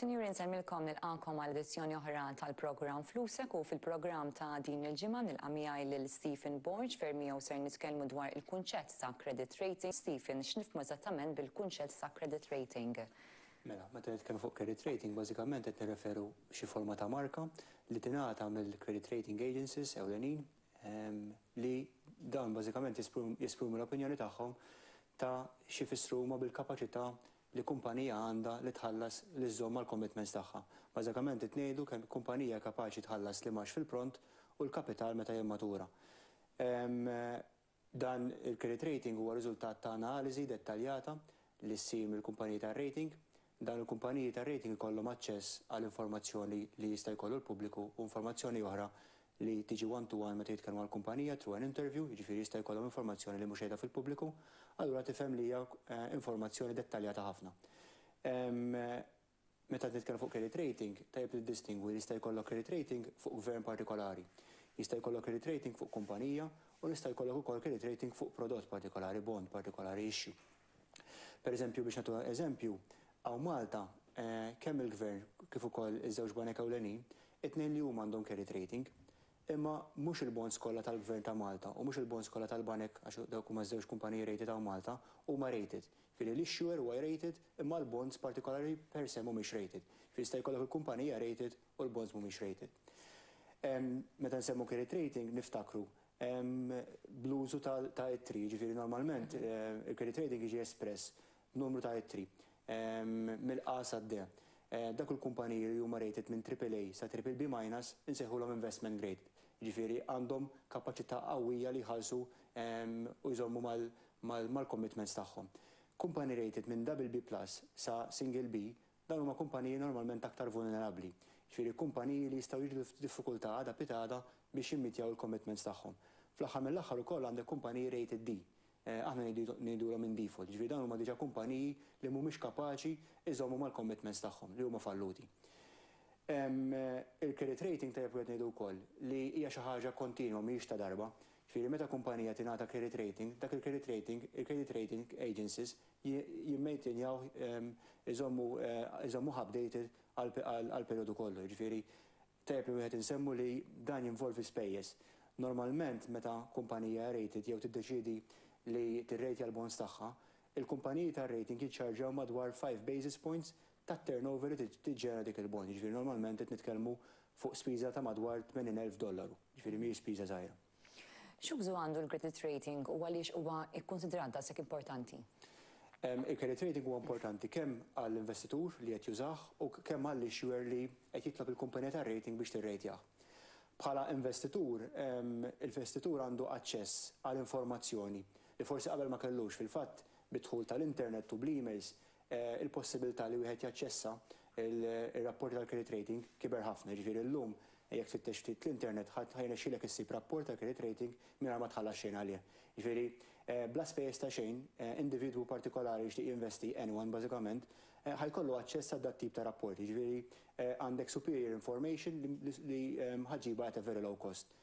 Sinjuri, nsemmilkom nilqakom għal edizzjoni oħra tal-programm Flusek u fil-programm ta' din il-ġimgħa nilqa' lil Stephen Borg fejn miegħu ser nitkellmu dwar il-kunċett ta' credit rating. Stephen, x'nifhmu eżattament bil-kunċett ta' credit rating? Mela, meta nitkellmu fuq credit rating, bażikament qed nirreferu xi forma ta' marka li tingħata mill-credit rating agencies ewlenin li dan bażikament jesprimu l-opinjoni tagħhom ta' xi jfissru huma bil-kapaċità li kumpanija għandha li tħallas li żżomm mal-commitments tagħha. Bażikament qed ngħidu kemm kumpanija kapaċi tħallas li max fil-pront u l-kapital meta jimmatura. Dan il-credit rating huwa riżultat ta' analiżi dettaljata li ssir mill-kumpaniji tar-rating. Dan il-kumpaniji tar-rating ikollhom aċċess għal informazzjoni li jista' jkollu l-pubbliku u informazzjoni oħra li tiġi one-to-one meta jitkellmu għall-kumpanija through an interview, jiġifieri jista' jkollhom informazzjoni li mhux qiegħda fil-pubbliku, allura tifhem li hija informazzjoni dettaljata ħafna. Meta nitkellmu fuq credit rating, tajjeb tiddistingwi li jista' jkollok credit rating fuq gvern partikolari, jista' jkollok credit rating fuq kumpanija u jista' jkollok ukoll credit rating fuq prodott partikolari, bond partikolari, issue. Pereżempju biex nagħtu eżempju, hawn Malta kemm il-gvern kif ukoll iż-żewġ banek ewlenin, it-tnejn li huma għandhom credit rating. Imma mhux il-bonds kollha tal-Gvern ta' Malta u mhux il-bonds kollha tal-banek għax dawk huma żewġ kumpaniji rated ta' Malta huma rated. Fieri l-issuer huwa rated imma l-bonds partikolari per se mhumiex rated. Fieri jista' jkollok il-kumpanija rated u l-bonds mhumiex rated. Meta nsemmu credit rating niftakru bl-użu ta' it-tri, ġifieri normalment il-credit rating jiġi espress b'numru ta' it-tri mill-A sa D. Dak il-kumpaniji li huma rated minn AAA sa BBB- insejħulhom investment grade. Ġifieri għandhom kapaċità qawwija li jħallsu u jżommu mal-commitments tagħhom. Kumpani rated minn BB+ sa single B, dan huma kumpaniji normalment aktar vulnerabbli. Ġifieri kumpaniji li jistgħu jiġu f'diffikultà għada pitada biex jimmitjaw il-commitments tagħhom. Fl-aħħar mill-aħħar ukoll għandek kumpaniji rated D. Aħna ngħidulhom minn default, ġifieri dawn huma diġà kumpaniji li mhumiex kapaċi iżommu mal-commitments tagħhom li huma falluti. Il-credit rating tajjeb qed ngħidu wkoll li hija xi ħaġa kontinwa mhijiex ta' darba. Ġifieri meta kumpanija tingħata credit rating, dak il-credit rating agencies jimmaintenjaw iżommu updated għall perjodu kollu. Ġifieri tajjeb li wieħed insemmu li dan jinvolvi spejjeż. Normalment meta kumpanija rated jew tiddeċiedi li tirrejtja l-bonds tagħha, il-kumpaniji tar-rating jiċċarġaw madwar 5 basis points tat-turnover li tiġġenera dik il-bond. Ġifieri normalment qed nitkellmu fuq spiża ta' madwar $80,000. Ġifieri mhijiex spiża żgħira. X'użu għandu l-credit rating u għaliex huwa kkunsidrat daqshekk importanti? Il-credit rating huwa importanti kemm għall-investitur li qed jużah u kemm għall-issuer li qed jitlob il-kumpanija tar-rating biex tirrejtjah. Bħala investitur, il-investitur għandu aċċess għal informazzjoni li forsi qabel ma kellux fil-fatt bidħul tal-internet u bl-emails il-possibilità li wieħed jaċċessa il-rapporti tal-credit rating kiber ħafna. Ġifieri llum jekk tfittex ftit l-internet ħajnexxielek issib rapport tal-credit rating mingħajr ma tħallas xejn għalih. Ġifieri bla spejjeż ta' xejn, individwu partikolari jixtieq jinvesti anyone bażikament ħajkollu aċċess għal dat tip ta' rapporti. Ġifieri għandek superior information li ħaġġiba at a very low cost.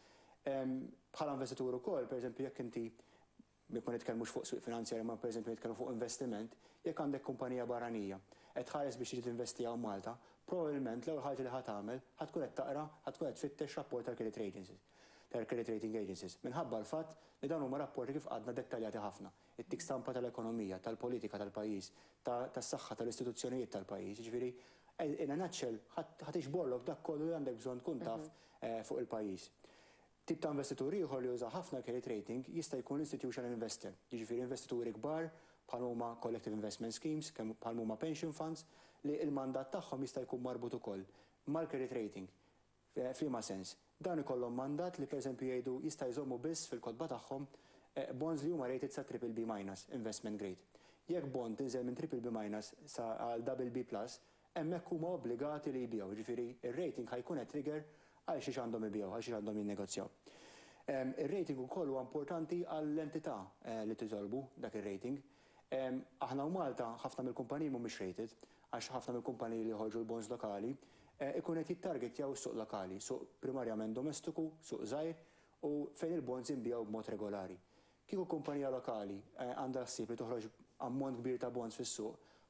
Bħala investitur ukoll, pereżempju jekk inti jekk ma nitkellmux fuq suq finanzjarji ma pereżempju nitkellmu fuq investiment, jekk għandek kumpanija barranija qed tħares biex tiġi tinvesti hawn Malta, probabbilment l-ewwel ħaġa li ħadd tagħmel ħadkun qed taqra, ħadkun qed tfittex rapport tal-credit rating agencies. Minħabba l-fatt li dawn huma rapporti kif għadna dettaljati ħafna. Ittik stampa tal-ekonomija, tal-politika tal-pajjiż, tas-saħħa tal-istituzzjonijiet tal-pajjiż. Ġifieri in a nutshell ħadd ixborlok dak kollu li għandek bżonn tkun taf fuq il-pajjiż. Tip ta' investitur ieħor li juża ħafna credit rating jista' jkun institutional investor. Jiġifieri investituri kbar bħal huma collective investment schemes, kemm bħal huma pension funds li l-mandat tagħhom jista' jkun marbut ukoll mal-credit rating. F'liema sens, dan ikollhom mandat li pereżempju jgħidu jista' jżommu biss fil-kotba tagħhom bonds li huma rated sa BBB- investment grade. Jekk bond tinżel minn BBB- sa għal BB+, hemmhekk huma obbligati li jbigħu. Ġifieri ir-rating ħajkun qed trigger għal xiex għandhom ibjew, għal xiex għandhom jinnegozjaw. Ir-rating ukoll huwa importanti għall-entità li titolbu dak ir-rating. Aħna u Malta ħafna mill-kumpaniji mhumiex rated, għax ħafna mill-kumpaniji li ħorġu l-bonds lokali ikun qed jittargetjaw is-suq lokali, suq primarjament domestiku, suq żgħir u fejn il-bonds jinbiegħu b'mod regolari. Kieku kumpanija lokali għandha ħsieb li toħroġ ammont kbir ta' bonds fis-suq,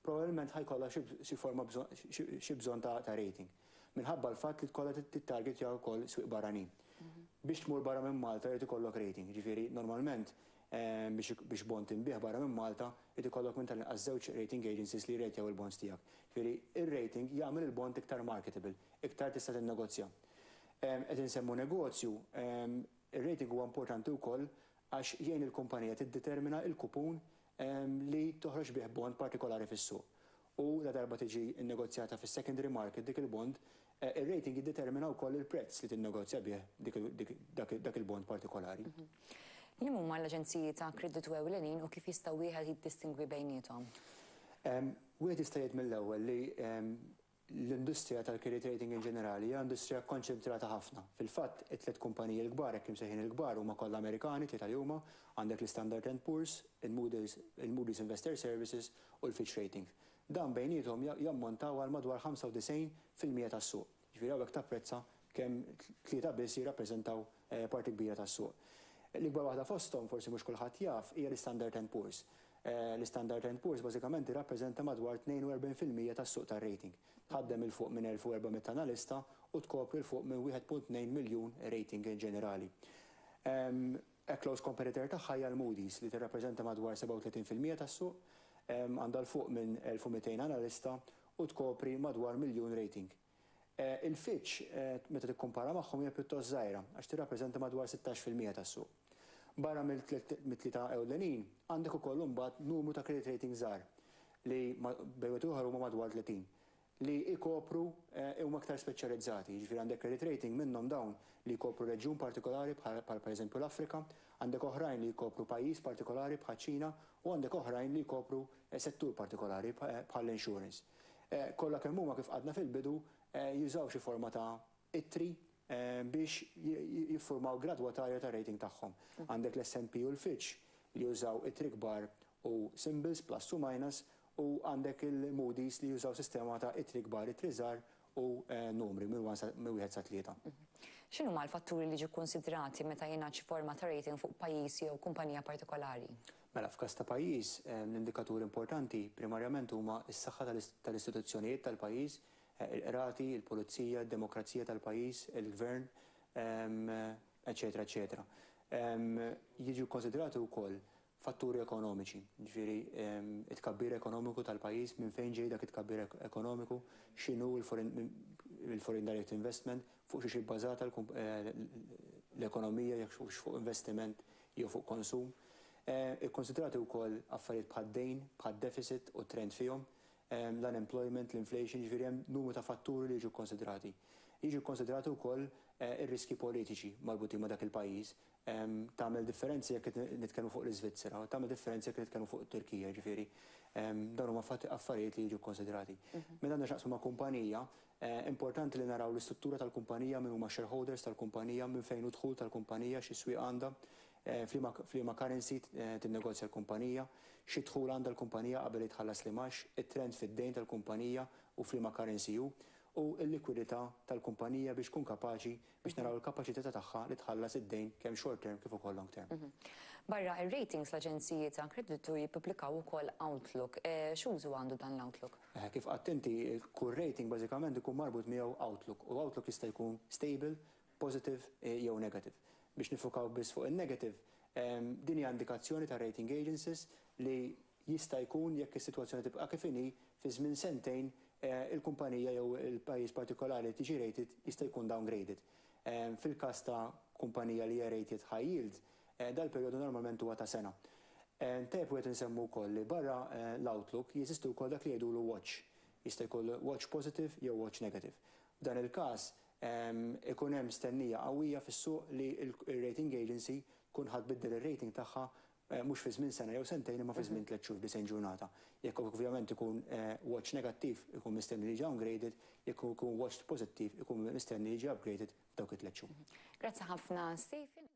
probabbilment ħajkollha xi forma xi bżonn ta' rating. Minħabba l-fatt li tkollha tittarget jew ukoll swieq barranin. Biex tmur barra minn Malta jrid ikollok rating. Ġifieri normalment biex bond inbieħ barra minn Malta jrid ikollok minn tal-inqas żewġ rating agencies li jrejtjaw il-bonds tiegħek. Ġifieri ir-rating jagħmel il-bond iktar marketable, iktar tista' tinnegozja. Qed insemmu negozju, ir-rating huwa importanti wkoll għax jgħin il-kumpanija tiddetermina il-kupun li toħroġ bih bond partikolari fis-suq. U la darba tiġi nnegozjata fis-secondary market dik il-bond, ir-rating jiddetermina wkoll il-prezz li tinnegozja bih dak il-bond partikolari. Li huma l-aġenziji ta' kreditu ewlenin u kif jista' wieħed jiddistingwi bejniethom? Wieħed jista' jgħid mill-ewwel li l-industrija tal-credit rating in ġenerali hija industrija konċentrata ħafna. Fil-fatt, it-tliet kumpaniji l-kbar hekk imsejħin il-kbar huma kollha Amerikani, tlieta li huma, għandek l-Standard & Poor's, il-Moody's Investor Services u l-Fitch Rating. Dan bejniethom jammontaw għal madwar 95% tas-suq. Ġifieri hawnhekk tapprezza kemm tlieta biss jirrappreżentaw parti kbira tas-suq. L-ikbar waħda fosthom forsi mhux kulħadd jaf hija l-Standard & Poor's. L-Standard & Poor's bażikament jirrappreżenta madwar 42% tas-suq tar-rating. Tħaddem il fuq minn 1400 analista u tkopri l fuq minn 1.2 miljun rating ġenerali. Close competitor tagħha hija l-Moody's li tirrappreżenta madwar 37% tas-suq, għandha l fuq minn 1200 analista u tkopri madwar miljun rating. Il-Fitch meta tikkumpara magħhom hija pjuttost żgħira għax tirrappreżenta madwar 16% tas-suq. Barra mill-tlieta ewlenin għandek ukoll imbagħad numru ta' credit rating żgħar li bejwet ieħor huma madwar 30 li jkopru huma aktar speċjalizzati. Jiġifieri għandek credit rating minnhom dawn li jkopru reġjun partikolari bħal pereżempju l-Afrika, għandek oħrajn li jkopru pajjiż partikolari bħal Ċina u għandek oħrajn li jkopru settur partikolari bħal l-insurance. Kollha kemm huma kif qadna fil-bidu jużaw xi forma ta' ittri biex jiffurmaw gradwatarja ta' rating tagħhom. Għandek l-S&P u l-Fitch li jużaw ittri kbar u symbols plus u minus u għandek il-Moody's li jużaw sistema ta' ittri kbar, ittri żgħar u numri minn wieħed sa tlieta. X'inhuma l-fatturi li ġew konsidrati meta jingħad xi forma ta' rating fuq pajjiż jew kumpanija partikolari? Mela f'każ ta' pajjiż l-indikaturi importanti primarjament huma s-saħħa tal-istituzzjonijiet tal-pajjiż, il-qrati, il-pulizija, id-demokrazija tal-pajjiż, il-gvern, eċetera, eċetera. Jiġu konsidrati wkoll fatturi ekonomiċi, ġifieri it-tkabbir ekonomiku tal-pajjiż, minn fejn ġej dak it-tkabbir ekonomiku, x'inhu l-foreign direct investment, fuq xi bbażata l-ekonomija jekk fuq investiment jew fuq konsum. Ikkonsidrati wkoll affarijiet bħad-dejn, bħad-deficit u trend fihom, l-unemployment, l-inflation, ġifieri hemm numru ta' fatturi li jiġu konsidrati. Jiġu konsidrati wkoll ir-riski politiċi marbutin ma' dak il-pajjiż. Tagħmel differenzi jekk nitkellmu fuq l-Iżvizzera, u tagħmel differenzi jekk nitkellmu fuq it-Turkija, ġifieri dawn huma affarijiet li jiġu konsidrati. Meta għandna x'naqsmu ma' kumpanija, importanti li naraw l-istruttura tal-kumpanija, min huma shareholders tal-kumpanija, minn fejn hu dħul tal-kumpanija, xi swieq għandha, f'liema currency tinnegozja l-kumpanija, xi dħul għandha l-kumpanija qabel jitħallas l-imax, it-trend fid-dejn tal-kumpanija u f'liema currency hu, u l-likwidità tal-kumpanija biex tkun kapaċi biex naraw il-kapaċità tagħha li tħallas id-dejn kemm short term kif ukoll long term. Barra ir-ratings l-aġenziji ta' kreditu jippubblikaw ukoll Outlook. X'użu għandu dan l-Outlook? Kif qatt inti, kull rating bażikament ikun marbut miegħu Outlook u Outlook jista' jkun stable, positive jew negative. Biex nifukaw biss fuq il-negative, din hija indikazzjoni ta' rating agencies li jista' jkun jekk is-sitwazzjoni tibqa' kif inhi fi żmien sentejn il-kumpanija jew il-pajjiż partikolari tiġi rated jista' jkun downgraded. Fil-każ ta' kumpanija li hija rated high yield, dal-perjodu normalment huwa ta' sena. Tep wieħed insemmu wkoll li barra l-Outlook jeżistu wkoll dak li jgħidulu watch. Jista' jkun watch positive jew watch negative. F'dan il-każ ikun hemm stennija qawwija fis-suq li l-rating agency tkun ħadd tbiddel ir-rating tagħha mhux fi żmien sena jew sentejn imma fi żmien 3 xhur disejn ġurnata. Jekk ovvjament ikun watch negattiv ikun mistenni li jiġi downgraded, jekk ikun watch pożittiv ikun mistenni li jiġi upgraded f'dawk it-3 xhur. Grazzi ħafna, Stephen.